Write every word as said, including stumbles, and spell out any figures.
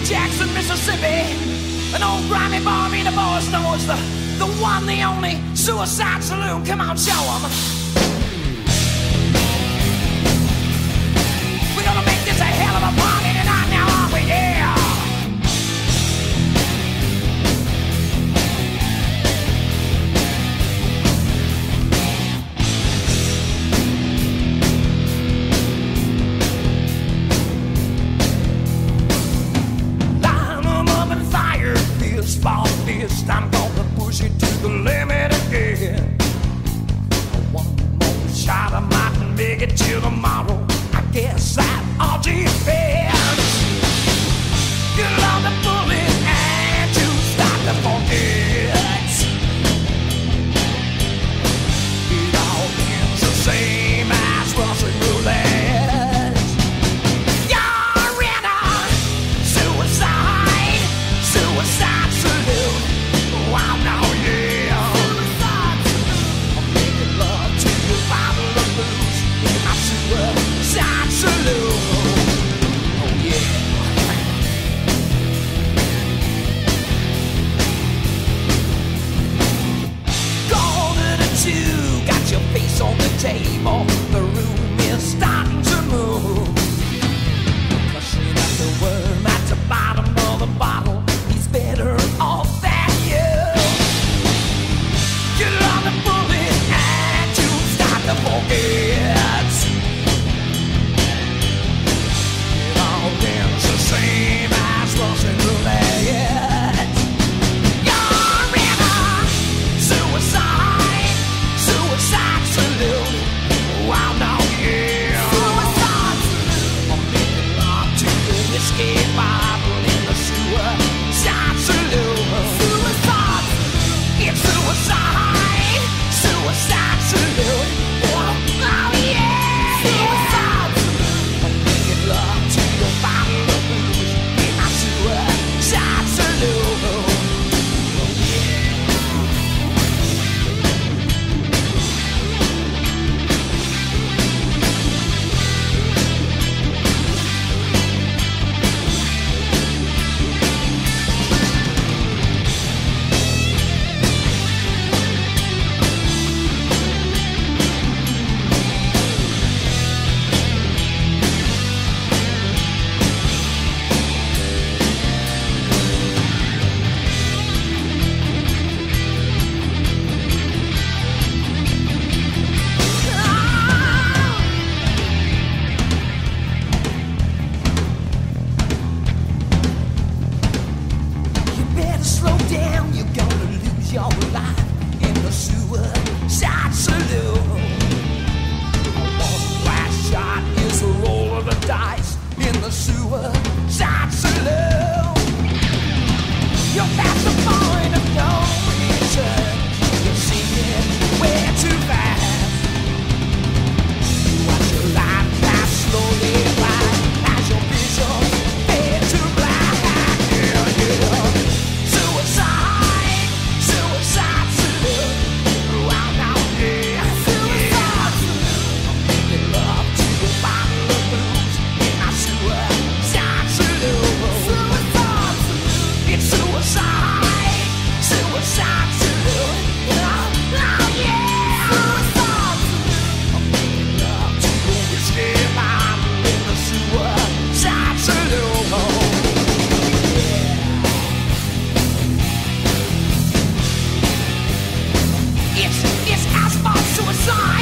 Jackson, Mississippi. An old grimy bar me the boys know it's the, the one, the only suicide saloon. Come on, show 'em. We're gonna make this a hell of a party tonight now, aren't we? Yeah! I'm gonna push it to the limit again. One more shot, I might make it till tomorrow. I guess that all depends. Get on the bullet and you start to forget. It all ends the same as Russian roulette. You're in a suicide, suicide saloon. Wow, now, yeah. I'm making love to your bottle of booze in my suicide saloon. Oh, yeah. Quarter to two, got your face on the table. The room is starting to move. Crushing up the worm at the bottom of the bottle. He's better off than you. Get on the bullet and you start to forget. It all ends the same as Russian roulette. You're in a suicide, suicide saloon. Wow, now, yeah. Suicide saloon. I'm making love to the whiskey bottle in the suicide saloon. Suicide saloon. It's suicide, suicide saloon. Oh, oh yeah. Suicide saloon. I'm making love to your bottle of booze in my suicide saloon. Oh yeah. Slow down, you're gonna lose your life in the suicide saloon. One last shot is a roll of the dice in the suicide saloon. You're past the point of no return. You're sinking way too fast. You watch your life pass slowly by as your vision fades to black. Yeah, yeah. Suicide, suicide saloon. Wow, now, yeah. Suicide saloon. I'm making love to a bottle of booze in my suicide saloon. Suicide saloon. It's suicide, suicide saloon. Oh, oh yeah. Suicide saloon. I'm making love to a whiskey bottle in the suicide saloon. It's, it's asphalt suicide.